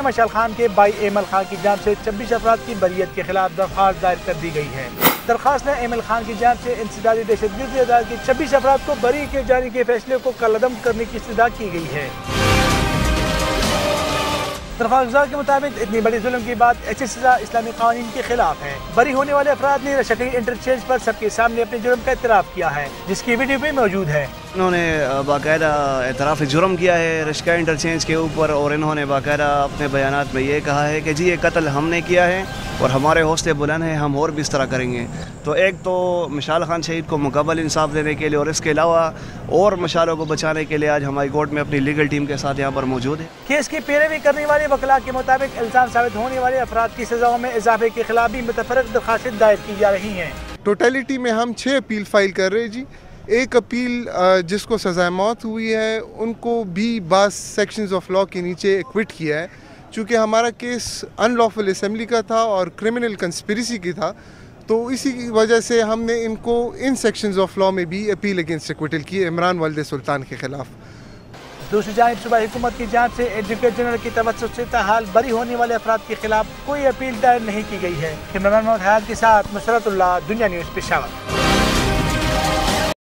मशाल खान के भाई एमल खान की जानिब से 26 अफराद की बरियत के खिलाफ दरख्वास्त दायर कर दी गई है। दरख्वास्त में एमल खान की जानिब से इंसदादी दहशतगर्दी अदालत के 26 अफराद को बरी किए जाने के फैसले को कलअदम करने की इस्तदा की गई है। दरख्वास्त के मुताबिक इतनी बड़ी जुल्म की बात ऐसी सजा इस्लामी कानून के खिलाफ है। बरी होने वाले अफराद ने रशकई इंटरचेंज पर सबके सामने अपने जुर्म का इतराफ़ किया है, जिसकी वीडियो भी मौजूद है। इन्होंने बाकायदा एतराफ़ जुर्म किया है रशका इंटरचेंज के ऊपर, और इन्होंने बाकायदा अपने बयानात में ये कहा है कि जी ये कत्ल हमने किया है और हमारे हौसले बुलंद हैं, हम और भी इस तरह करेंगे। तो एक तो मशाल खान शहीद को मुकम्मल इंसाफ देने के लिए और इसके अलावा और मशालों को बचाने के लिए आज हमारी कोर्ट में अपनी लीगल टीम के साथ यहाँ पर मौजूद है। केस की पैरवी करने वाले वकला के मुताबिक इल्ज़ाम साबित होने वाले अफराद की सज़ाओं में इजाफे के खिलाफ भी मुतफरक दरख्वास्तें दायर की जा रही हैं। टोटलिटी में हम 6 अपील फाइल कर रहे हैं जी। एक अपील जिसको सज़ाए मौत हुई है उनको भी बास सेक्शंस ऑफ लॉ के नीचे एक्विट किया है। चूँकि हमारा केस अनलॉफुल असेंबली का था और क्रिमिनल कंस्पिरेसी की था, तो इसी की वजह से हमने इनको इन सेक्शंस ऑफ लॉ में भी अपील अगेंस्ट एक्विटल की इमरान वालिद सुल्तान के खिलाफ। दूसरी जानिब सूबाई हुकूमत की जानिब से एडवोकेट जनरल की तवज्जो से ताहाल बरी होने वाले अफराद के खिलाफ कोई अपील दायर नहीं की गई है। इमरान के साथ नुसरतुल्लाह, दुनिया न्यूज़, पेशावर।